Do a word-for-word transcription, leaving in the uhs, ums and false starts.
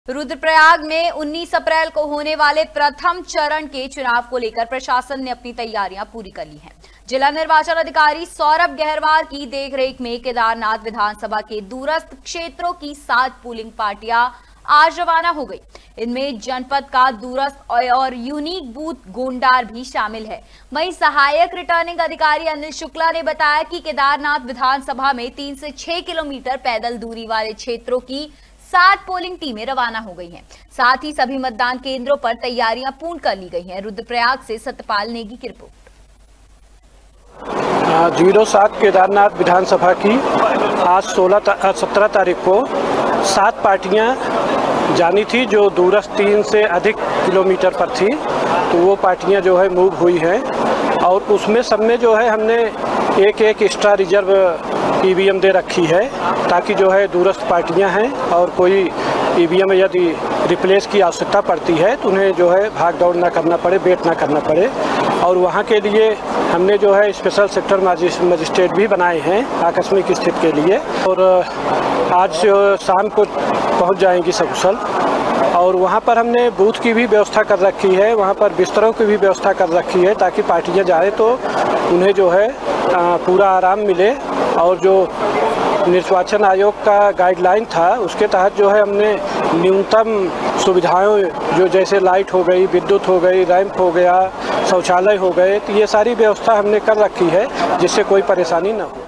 रुद्रप्रयाग में उन्नीस अप्रैल को होने वाले प्रथम चरण के चुनाव को लेकर प्रशासन ने अपनी तैयारियां पूरी कर ली हैं। जिला निर्वाचन अधिकारी सौरभ गहरवार की देखरेख में केदारनाथ विधानसभा के दूरस्थ क्षेत्रों की सात पोलिंग पार्टियां आज रवाना हो गई। इनमें जनपद का दूरस्थ और यूनिक बूथ गोंडार भी शामिल है। वहीं सहायक रिटर्निंग अधिकारी अनिल शुक्ला ने बताया कि केदारनाथ विधानसभा में तीन से छह किलोमीटर पैदल दूरी वाले क्षेत्रों की सात पोलिंग टीमें रवाना हो गई हैं। साथ ही सभी मतदान केंद्रों पर तैयारियां पूर्ण कर ली गई हैं। रुद्रप्रयाग से सत्यपाल नेगी की रिपोर्ट। जीरो सात केदारनाथ विधानसभा की आज सोलह सत्रह तारीख को सात पार्टियां जानी थी जो दूरस्थ तीन से अधिक किलोमीटर पर थी, तो वो पार्टियां जो है मूव हुई हैं और उसमें सब में जो है हमने एक एक एक्स्ट्रा रिजर्व ईवीएम दे रखी है ताकि जो है दूरस्थ पार्टियां हैं और कोई ईवीएम यदि रिप्लेस की आवश्यकता पड़ती है तो उन्हें जो है भाग दौड़ ना करना पड़े, वेट ना करना पड़े। और वहाँ के लिए हमने जो है स्पेशल सेक्टर मजिस्ट्रेट भी बनाए हैं आकस्मिक स्थिति के लिए, और आज शाम को पहुँच जाएंगी सकुशल। और वहाँ पर हमने बूथ की भी व्यवस्था कर रखी है, वहाँ पर बिस्तरों की भी व्यवस्था कर रखी है ताकि पार्टियाँ जाए तो उन्हें जो है पूरा आराम मिले। और जो निर्वाचन आयोग का गाइडलाइन था उसके तहत जो है हमने न्यूनतम सुविधाएं जो जैसे लाइट हो गई, विद्युत हो गई, रैंप हो गया, शौचालय हो गए, तो ये सारी व्यवस्था हमने कर रखी है जिससे कोई परेशानी न हो।